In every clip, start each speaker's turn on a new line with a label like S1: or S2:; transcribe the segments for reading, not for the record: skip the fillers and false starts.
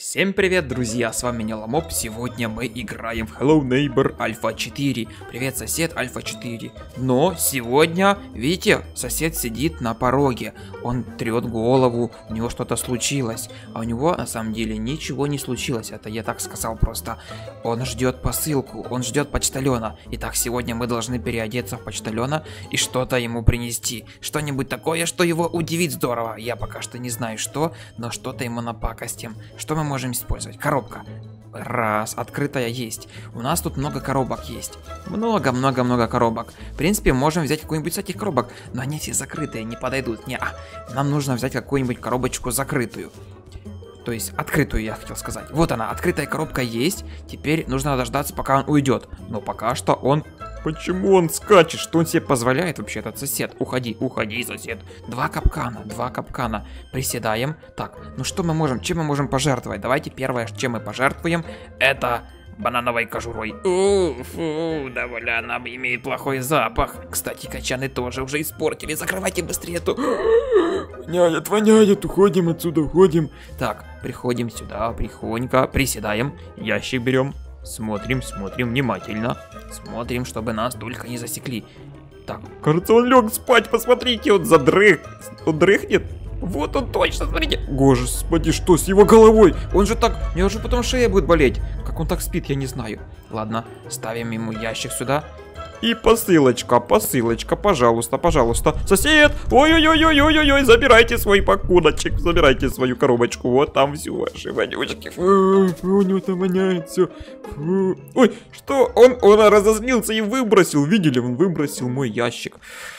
S1: Всем привет, друзья, с вами Неломоп. Сегодня мы играем в Hello Neighbor Альфа 4. Привет, сосед, Альфа 4. Но сегодня, видите, сосед сидит на пороге. Он трет голову, у него что-то случилось. А у него на самом деле ничего не случилось. Это я так сказал просто. Он ждет посылку, он ждет почтальона. Итак, сегодня мы должны переодеться в почтальона и что-то ему принести. Что-нибудь такое, что его удивит здорово. Я пока что не знаю что, но что-то ему напакостим. Что мы можем использовать? Коробка. Раз, открытая есть. У нас тут много коробок есть. Много коробок. В принципе, можем взять какую-нибудь из этих коробок, но они все закрытые, не подойдут. Нам нужно взять какую-нибудь коробочку закрытую. То есть открытую, я хотел сказать. Вот она, открытая коробка есть. Теперь нужно дождаться, пока он уйдет. Но пока что он... Почему он скачет? Что он себе позволяет вообще, этот сосед? Уходи, сосед. Два капкана. Приседаем. Так, ну что мы можем, чем мы можем пожертвовать? Давайте первое, чем мы пожертвуем, это банановой кожурой. Фу, довольно она имеет плохой запах. Кстати, качаны тоже уже испортили. Закрывайте быстрее эту... Воняет, уходим отсюда, уходим. Так, приходим сюда, тихонько, приседаем, ящик берем. Смотрим внимательно. Смотрим, чтобы нас только не засекли. Так, кажется, он лег спать, посмотрите, он дрыхнет. Вот он точно, смотрите. Господи, что с его головой? Он же так, у него же потом шея будет болеть. Как он так спит, я не знаю. Ладно, ставим ему ящик сюда. И посылочка, пожалуйста. Сосед, ой, забирайте свой пакуночек, забирайте свою коробочку. Вот там все ваши вонючки. Фу, у него там воняет все. Ой, что? Он разозлился и выбросил. Видели, он выбросил мой ящик.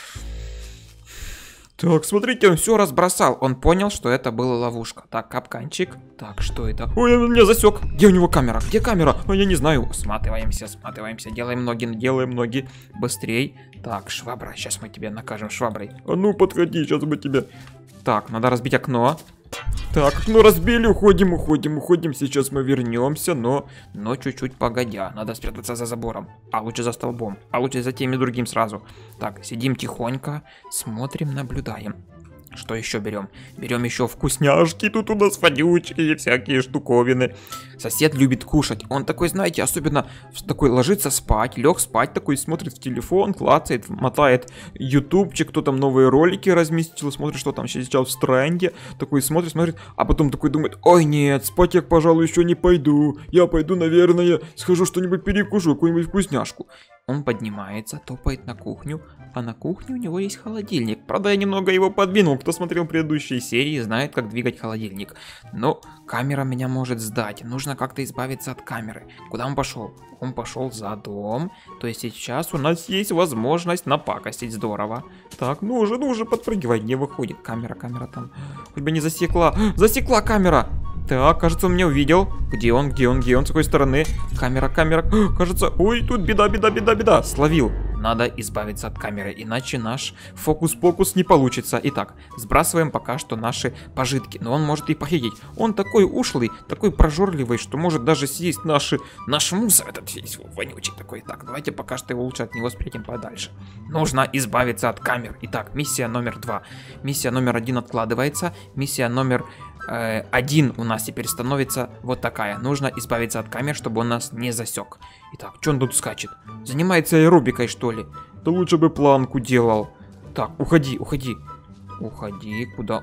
S1: Так, смотрите, он все разбросал. Он понял, что это была ловушка. Так, капканчик. Так, что это? Ой, он меня засек. Где у него камера? Где камера? Ой, я не знаю. Сматываемся. Делаем ноги. Быстрей. Так, швабра. Сейчас мы тебя накажем шваброй. А ну, подходи, сейчас мы тебя... Так, надо разбить окно. Так, окно разбили, уходим. Сейчас мы вернемся, но чуть-чуть погодя. Надо спрятаться за забором. А лучше за столбом. А лучше за тем и другим сразу. Так, сидим тихонько, смотрим, наблюдаем. Что еще берем? Берем еще вкусняшки. Тут у нас вонючие всякие штуковины. Сосед любит кушать. Он такой, знаете, особенно такой ложится спать, лег спать, такой смотрит в телефон, клацает, мотает ютубчик, кто там новые ролики разместил, смотрит, что там сейчас в тренде. Такой смотрит, а потом такой думает: ой, нет, спать я, пожалуй, еще не пойду. Я пойду, наверное, схожу что-нибудь перекушу, какую-нибудь вкусняшку. Он поднимается, топает на кухню, а на кухне у него есть холодильник. Правда, я немного его подвинул. Кто смотрел предыдущие серии, знает, как двигать холодильник. Но камера меня может сдать. Нужно как-то избавиться от камеры. Куда он пошел? Он пошел за дом. То есть сейчас у нас есть возможность напакостить здорово. Так, ну уже подпрыгивай. Не выходит камера там. Хоть бы не засекла. Засекла камера. Так, кажется, он меня увидел. Где он? С какой стороны? Камера. Кажется, ой, тут беда. Словил. Надо избавиться от камеры, иначе наш фокус-покус не получится. Итак, сбрасываем пока что наши пожитки. Но он может и похитить. Он такой ушлый, такой прожорливый, что может даже съесть наш мусор. Этот весь вонючий такой. Так, давайте пока что его лучше от него спрятаем подальше. Нужно избавиться от камер. Итак, миссия номер 2. Миссия номер 1 откладывается. Миссия номер 1 у нас теперь становится вот такая. Нужно избавиться от камер, чтобы он нас не засек. Итак, что он тут скачет? Занимается аэробикой, что ли? Да лучше бы планку делал. Так, уходи. Куда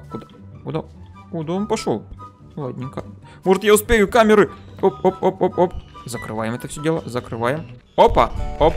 S1: он пошел? Ладненько. Может, я успею камеры? Оп. Закрываем это все дело. Закрываем. Опа.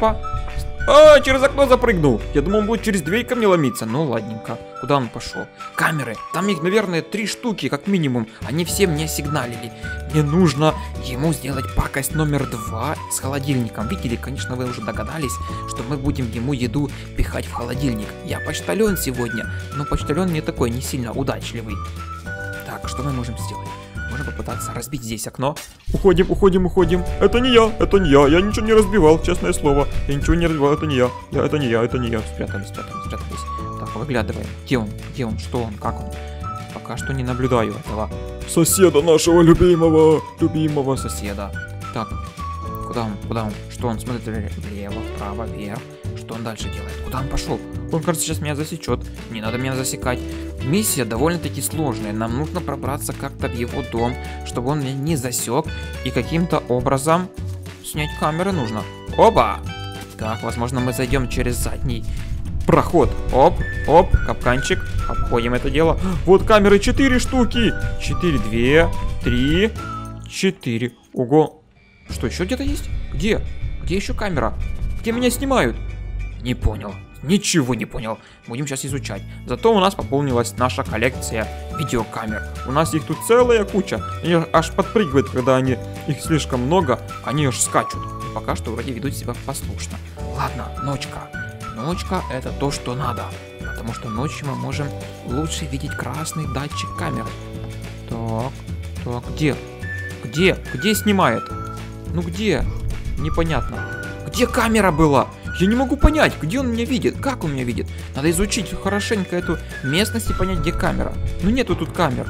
S1: А, через окно запрыгнул. Я думал, он будет через дверь ко мне ломиться. Ну, ладненько. Куда он пошел? Камеры. Там их, наверное, 3 штуки, как минимум. Они все мне сигналили. Мне нужно ему сделать пакость номер 2 с холодильником. Видели, конечно, вы уже догадались, что мы будем ему еду пихать в холодильник. Я почтальон сегодня, но почтальон не такой, не сильно удачливый. Так, что мы можем сделать? Можно попытаться разбить здесь окно. Уходим. Это не я. Я ничего не разбивал, честное слово. Я ничего не разбивал, это не я. Спрятались. Так, выглядываем. Где он? Что он? Как он? Пока что не наблюдаю этого соседа нашего любимого соседа. Так, куда он? Что он? Смотрит влево, вправо, вверх. Что он дальше делает? Куда он пошел? Он, кажется, сейчас меня засечет. Не надо меня засекать. Миссия довольно-таки сложная. Нам нужно пробраться как-то в его дом, чтобы он меня не засек. И каким-то образом снять камеры нужно. Оба! Так, возможно, мы зайдем через задний проход. Оп, оп, капканчик. Обходим это дело. Вот камеры 4 штуки. 4, 2, 3, 4. Ого. Что, еще где-то есть? Где? Где еще камера? Где меня снимают? Не понял. Ничего не понял. Будем сейчас изучать. Зато у нас пополнилась наша коллекция видеокамер. У нас их тут целая куча. Они аж подпрыгивают, когда их слишком много. Они аж скачут. Пока что вроде ведут себя послушно. Ладно, ночка. Ночка — это то, что надо. Потому что ночью мы можем лучше видеть красный датчик камеры. Так, где? Где снимает? Ну где? Непонятно. Где камера была? Я не могу понять, где он меня видит, как он меня видит. Надо изучить хорошенько эту местность и понять, где камера. Ну нету тут камер.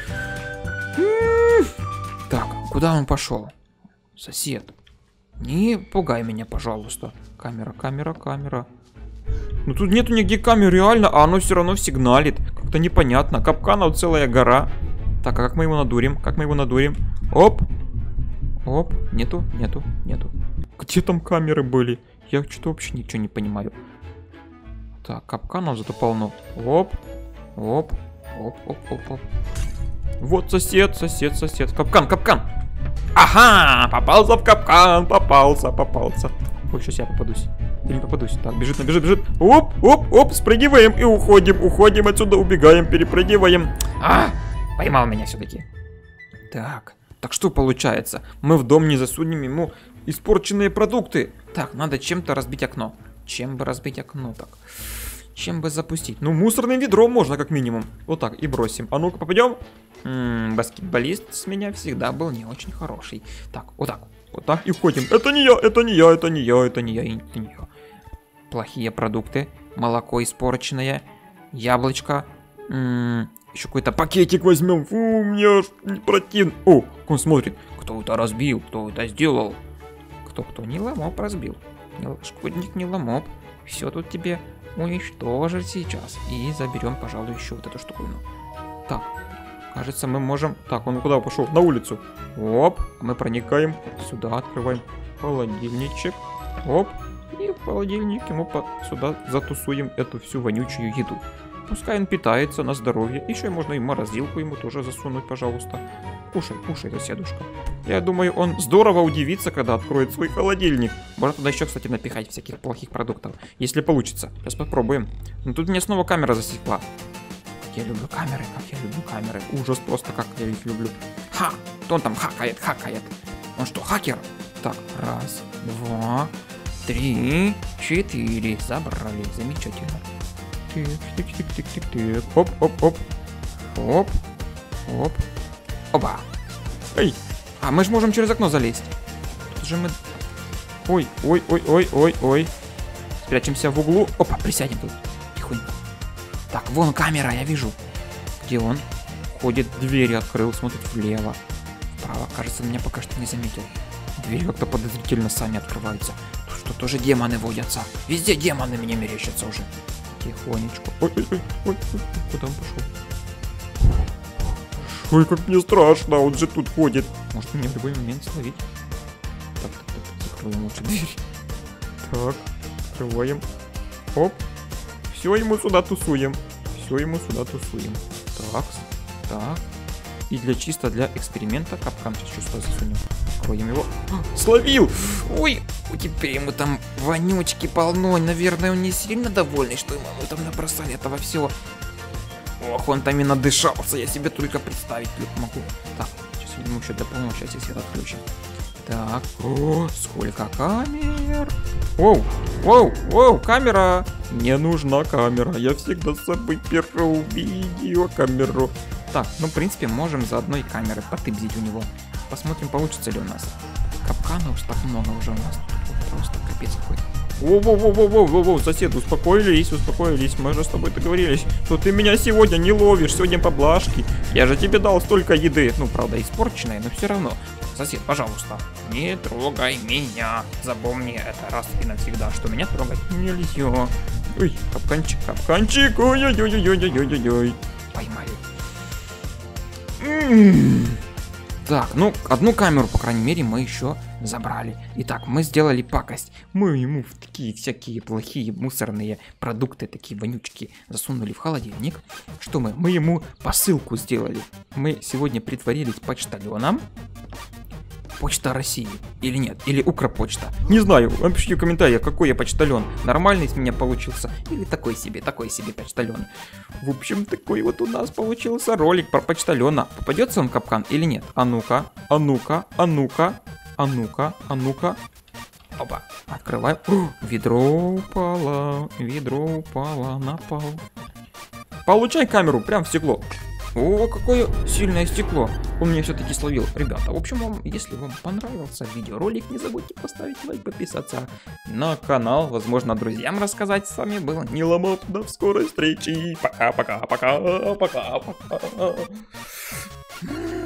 S1: Так, куда он пошел? Сосед. Не пугай меня, пожалуйста. Камера. Ну тут нету нигде камер, реально, а оно все равно сигналит. Как-то непонятно. Капканов целая гора. Так, а как мы его надурим? Оп. Нету. Где там камеры были? Я что-то вообще ничего не понимаю. Так, капканов зато полно. Оп. Вот сосед. Капкан. Ага, попался в капкан, попался. Ой, сейчас я попадусь. Я не попадусь. Так, бежит. Оп, спрыгиваем и уходим отсюда, убегаем, перепрыгиваем. Поймал меня все-таки. Так что получается? Мы в дом не засунем ему испорченные продукты. Так, надо чем-то разбить окно. Чем бы разбить окно так? Чем бы запустить? Ну, мусорным ведром можно как минимум. Вот так, и бросим. А ну-ка, попадем. Баскетболист с меня всегда был не очень хороший. Так, вот так и ходим. Это не я. Плохие продукты. Молоко испорченное. Яблочко. Еще какой-то пакетик возьмем. Фу, мне аж противно. О, он смотрит. Кто это разбил? Кто это сделал? Кто не ломоп разбил. Шкодник не ломоп. Все тут тебе уничтожить сейчас. И заберем, пожалуй, еще вот эту штуковину. Так, кажется, мы можем... Так, он куда пошел? На улицу. Оп, мы проникаем сюда, открываем холодильничек. Оп, и в холодильнике мы сюда затусуем эту всю вонючую еду. Пускай он питается на здоровье. Еще можно и морозилку ему тоже засунуть, пожалуйста. Кушай, соседушка. Я думаю, он здорово удивится, когда откроет свой холодильник. Можно туда еще, кстати, напихать всяких плохих продуктов. Если получится. Сейчас попробуем. Но тут меня снова камера засекла. Как я люблю камеры. Ужас просто, как я их люблю. Ха! Кто он там хакает? Он что, хакер? Так, 1, 2, 3, 4. Забрали. Замечательно. Тик. Оп. Оба. Эй. А мы же можем через окно залезть. Тут же мы... Ой. Спрячемся в углу. Опа, присядем тут. Тихонько. Так, вон камера, я вижу. Где он? Ходит, двери открыл, смотрит влево. Вправо, кажется, меня пока что не заметил. Двери как-то подозрительно сами открываются. Тут что, тоже демоны водятся. Везде демоны меня мерещатся уже. Тихонечку. Ой, куда он пошел? Ой, как мне страшно, он же тут ходит. Может, мне в любой момент словить? Так, закроем лучше дверь. Так, открываем. Оп. Все ему сюда тусуем. Так. И чисто для эксперимента капкан сейчас сюда засунем. Откроем его. Словил! Ой, теперь ему там вонючки полно. Наверное, он не сильно довольный, что ему там набросали этого всего. Ох, он там и надышался, я себе только представить могу. Так, сейчас ему еще до полного счастья свет отключим. Так, о, сколько камер. Воу, камера. Мне нужна камера, я всегда с собой беру видеокамеру. Так, ну, в принципе, можем заодно и камеры потыбзить у него. Посмотрим, получится ли у нас. Капканов уж так много уже у нас. Просто капец какой-то. Воу, сосед, успокоились, мы же с тобой договорились, что ты меня сегодня не ловишь, сегодня поблажки. Я же тебе дал столько еды, ну, правда, испорченной, но все равно. Сосед, пожалуйста, не трогай меня. Запомни это раз и навсегда, что меня трогать нельзя. Ой, капканчик, капканчик. Ой-ой-ой-ой-ой-ой-ой-ой. Поймали. Так, ну, одну камеру, по крайней мере, мы еще забрали. Итак, мы сделали пакость. Мы ему в такие всякие плохие мусорные продукты, такие вонючки, засунули в холодильник. Что мы? Мы ему посылку сделали. Мы сегодня притворились почтальоном. Почта России. Или нет? Или Укрпочта? Не знаю. Напишите в комментариях, какой я почтальон. Нормальный из меня получился. Или такой себе почтальон. В общем, такой вот у нас получился ролик про почтальона. Попадется он в капкан или нет? А ну-ка, а ну-ка, а ну-ка, а ну-ка, а ну-ка. Опа, открываем. Ведро упало на пол. Получай камеру, прям в стекло. О, какое сильное стекло. Он меня все-таки словил. Ребята, в общем, если вам понравился видеоролик, не забудьте поставить лайк, подписаться на канал. Возможно, друзьям рассказать. С вами был Ниломоп. До скорой встречи. Пока-пока-пока-пока-пока.